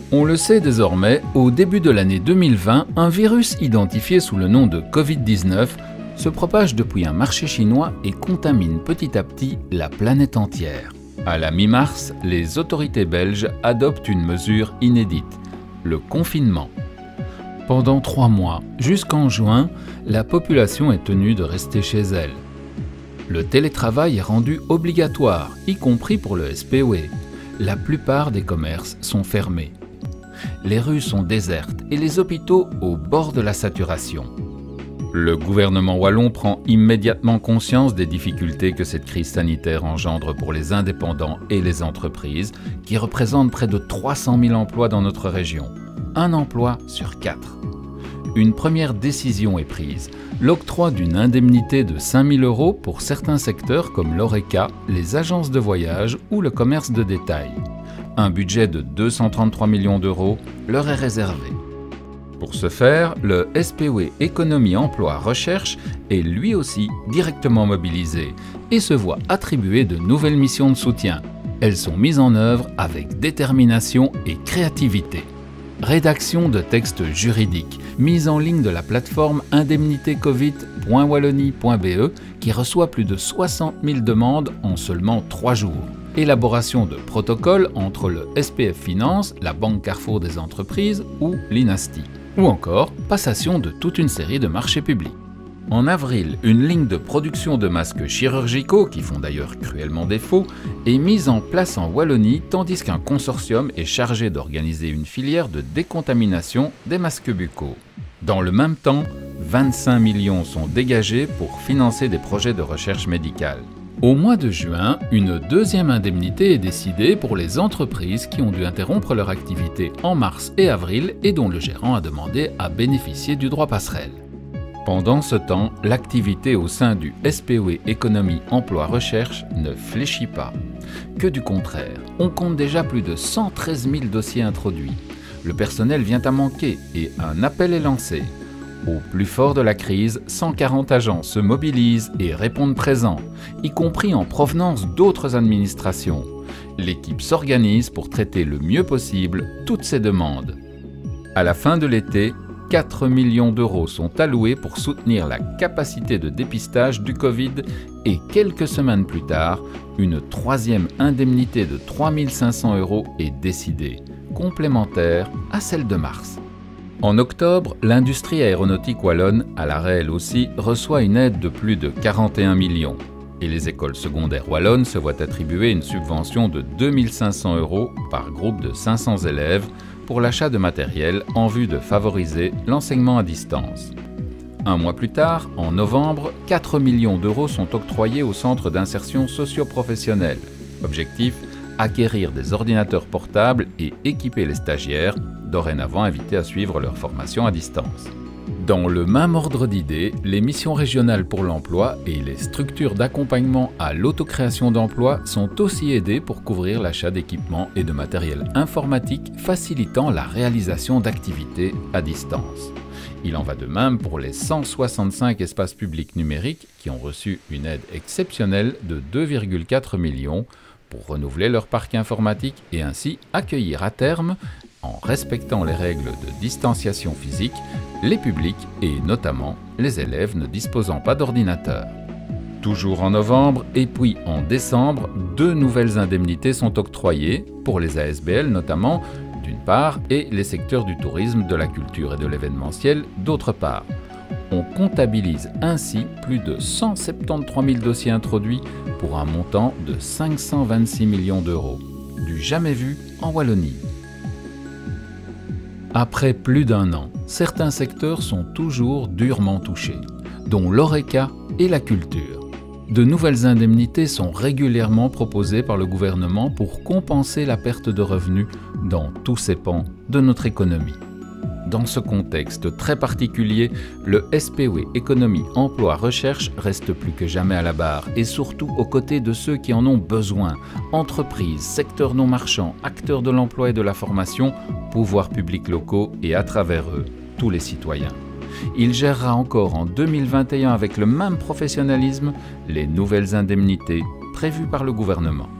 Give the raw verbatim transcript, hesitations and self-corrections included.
On le sait désormais, au début de l'année deux mille vingt, un virus identifié sous le nom de Covid dix-neuf se propage depuis un marché chinois et contamine petit à petit la planète entière. À la mi-mars, les autorités belges adoptent une mesure inédite, le confinement. Pendant trois mois, jusqu'en juin, la population est tenue de rester chez elle. Le télétravail est rendu obligatoire, y compris pour le S P O E. La plupart des commerces sont fermés. Les rues sont désertes et les hôpitaux au bord de la saturation. Le gouvernement wallon prend immédiatement conscience des difficultés que cette crise sanitaire engendre pour les indépendants et les entreprises, qui représentent près de trois cent mille emplois dans notre région. Un emploi sur quatre. Une première décision est prise, l'octroi d'une indemnité de cinq mille euros pour certains secteurs comme l'Horeca, les agences de voyage ou le commerce de détail. Un budget de deux cent trente-trois millions d'euros leur est réservé. Pour ce faire, le S P O E Économie Emploi Recherche est lui aussi directement mobilisé et se voit attribuer de nouvelles missions de soutien. Elles sont mises en œuvre avec détermination et créativité. Rédaction de textes juridiques, mise en ligne de la plateforme indemnité covid point wallonie point b e qui reçoit plus de soixante mille demandes en seulement trois jours. Élaboration de protocoles entre le S P F Finance, la Banque Carrefour des entreprises ou l'Inasti. Ou encore, passation de toute une série de marchés publics. En avril, une ligne de production de masques chirurgicaux, qui font d'ailleurs cruellement défaut, est mise en place en Wallonie, tandis qu'un consortium est chargé d'organiser une filière de décontamination des masques buccaux. Dans le même temps, vingt-cinq millions sont dégagés pour financer des projets de recherche médicale. Au mois de juin, une deuxième indemnité est décidée pour les entreprises qui ont dû interrompre leur activité en mars et avril et dont le gérant a demandé à bénéficier du droit passerelle. Pendant ce temps, l'activité au sein du S P O E Économie Emploi Recherche ne fléchit pas. Que du contraire, on compte déjà plus de cent treize mille dossiers introduits. Le personnel vient à manquer et un appel est lancé. Au plus fort de la crise, cent quarante agents se mobilisent et répondent présents, y compris en provenance d'autres administrations. L'équipe s'organise pour traiter le mieux possible toutes ces demandes. À la fin de l'été, quatre millions d'euros sont alloués pour soutenir la capacité de dépistage du Covid et quelques semaines plus tard, une troisième indemnité de trois mille cinq cents euros est décidée, complémentaire à celle de mars. En octobre, l'industrie aéronautique wallonne, à l'arrêt elle aussi, reçoit une aide de plus de quarante et un millions. Et les écoles secondaires wallonnes se voient attribuer une subvention de deux mille cinq cents euros par groupe de cinq cents élèves pour l'achat de matériel en vue de favoriser l'enseignement à distance. Un mois plus tard, en novembre, quatre millions d'euros sont octroyés au centre d'insertion socio-professionnelle. Objectif, acquérir des ordinateurs portables et équiper les stagiaires, dorénavant invités à suivre leur formation à distance. Dans le même ordre d'idées, les missions régionales pour l'emploi et les structures d'accompagnement à l'autocréation d'emplois sont aussi aidées pour couvrir l'achat d'équipements et de matériel informatique facilitant la réalisation d'activités à distance. Il en va de même pour les cent soixante-cinq espaces publics numériques qui ont reçu une aide exceptionnelle de deux virgule quatre millions pour renouveler leur parc informatique et ainsi accueillir à terme, en respectant les règles de distanciation physique, les publics et notamment les élèves ne disposant pas d'ordinateur. Toujours en novembre et puis en décembre, deux nouvelles indemnités sont octroyées, pour les A S B L notamment, d'une part, et les secteurs du tourisme, de la culture et de l'événementiel, d'autre part. On comptabilise ainsi plus de cent soixante-treize mille dossiers introduits pour un montant de cinq cent vingt-six millions d'euros. Du jamais vu en Wallonie. Après plus d'un an, certains secteurs sont toujours durement touchés, dont l'Horeca et la culture. De nouvelles indemnités sont régulièrement proposées par le gouvernement pour compenser la perte de revenus dans tous ces pans de notre économie. Dans ce contexte très particulier, le S P O E Économie Emploi Recherche reste plus que jamais à la barre et surtout aux côtés de ceux qui en ont besoin, entreprises, secteurs non marchands, acteurs de l'emploi et de la formation, pouvoirs publics locaux et à travers eux, tous les citoyens. Il gérera encore en deux mille vingt et un avec le même professionnalisme les nouvelles indemnités prévues par le gouvernement.